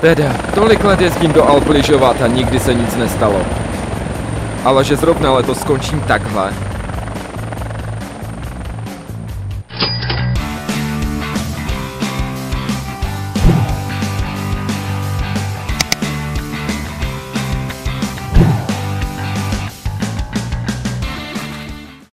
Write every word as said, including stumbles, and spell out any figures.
Teda, tolik let jezdím do Alp lyžovat a nikdy se nic nestalo. Ale že zrovna letos skončím takhle,